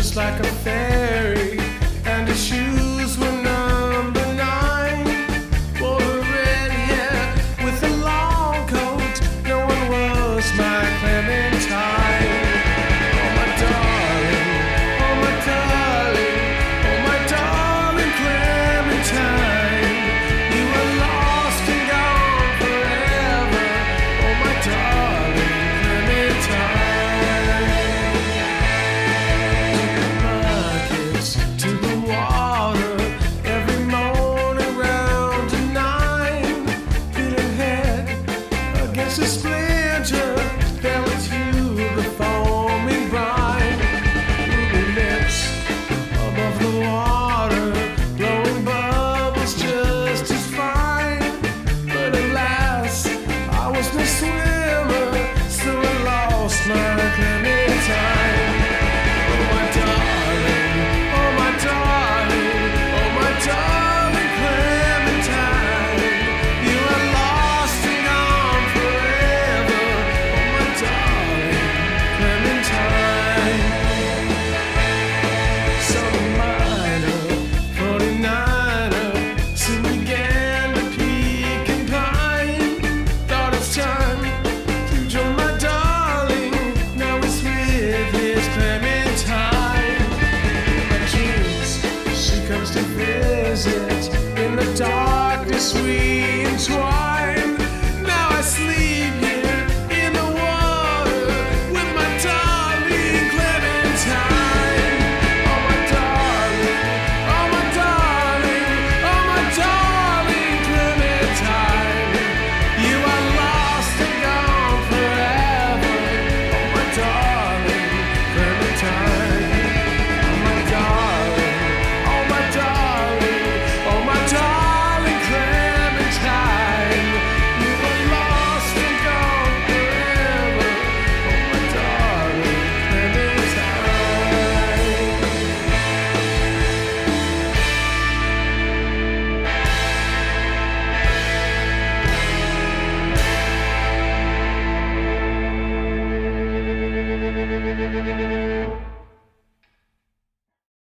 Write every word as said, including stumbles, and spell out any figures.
just like a fairy, and his shoes were number nine. Wore a red hair with a long coat. No one was my Clementine. Oh my darling, oh my darling, oh my darling Clementine. You were lost and gone forever. Oh my darling Clementine. To the water every morning round to nine. Hit her head against a splinter, fell into the foaming brine. Ruby lips above the water, blowing bubbles just as fine. But alas, I was no swimmer, so I lost my Clementine. Oh my darling, oh my darling, oh my darling Clementine. You are lost and gone forever. Oh my darling Clementine. Some minor forty-niner soon began to peak and pine. Thought it's time to join my darling. Now he's with his Clementine. She comes to visit. In the darkness we entwine. Now I sleep here in the water with my darling Clementine. Oh my darling, oh my darling, oh my darling Clementine. You are lost and gone forever. Oh my darling Clementine. Oh my darling, oh my darling, oh my darling Clementine. You were lost and gone forever. Oh my darling Clementine.